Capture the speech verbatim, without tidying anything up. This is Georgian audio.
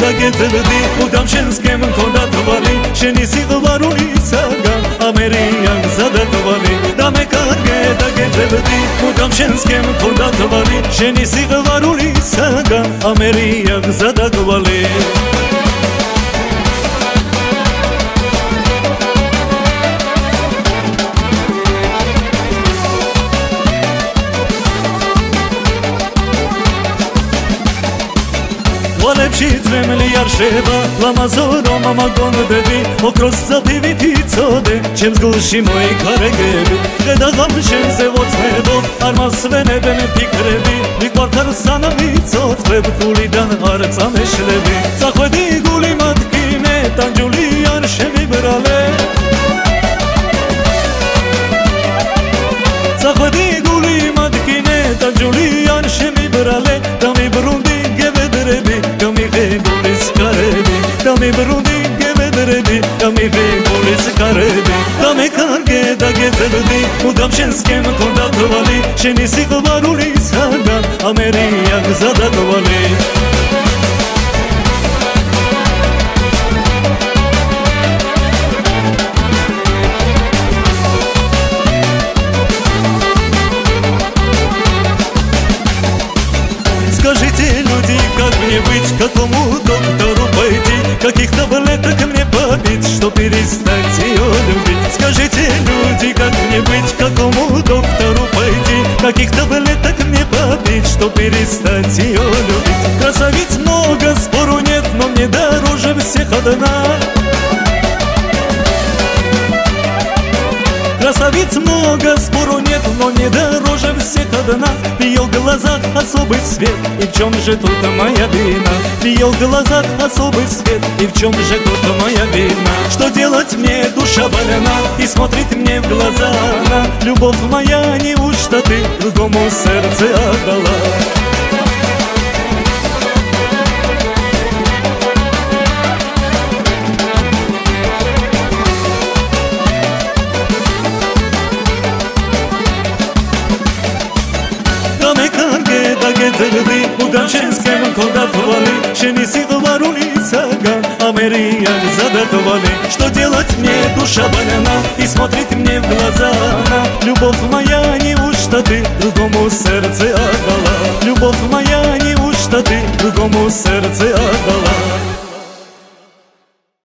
да гезелди удам шенскем кодатвали шениси гварули сага америян задатвали даме карге да гезелди удам шенскем кодатвали шениси гварули сага америян задатвали Ვალებში ძმელი არ შევა ლამაზო მამაგონ დები ოქროს საფივით იცოდე ჩემს გულში მოიქარეგები გადაღამ შენზე ვოცნებო არ მასვენებენ ფიქრები მიყვარხარ სანამ იცოცხლებ გულიდან არ წამეშლები წახვედი გული მათკინე ტანჯული არ შემიბრალე წახვედი გული მათკინე ტანჯული არ შემიბრალე დამიბრუნდი გევედრები გამიღებულის კარები დამიბრუნდი გევედრები გამიღებულის კარები დამეკარგე და გეძებდი მუდამ შენსკენ მქონდა თვალი შენი სიყვარული საგან ამერია გზადა თვალი Скажите, люди, как мне быть, к какому доктору пойти, каких таблеток мне попить, чтоб перестать ее любить? Скажите, люди, как мне быть, к какому доктору пойти, каких таблеток мне попить, чтоб перестать ее любить? Красавиц много, спору нет, но мне дороже всех одна. Красавиц много, спору нет, но не дороже всех одна. В ее глазах особый свет, и в чем же тут моя вина? В ее глазах особый свет, и в чем же тут моя вина? Что делать мне, душа больна, и смотрит мне в глаза она. Любовь моя, неужто ты другому сердце отдала? Гезелди удам шенскем мконда твали шени сиғварули саган америя гзада твали Что делать мне, душа больна, и смотрит мне в глаза она. Любовь моя, неужто ты другому сердце отдала? Любовь моя, неужто ты другому сердце отдала?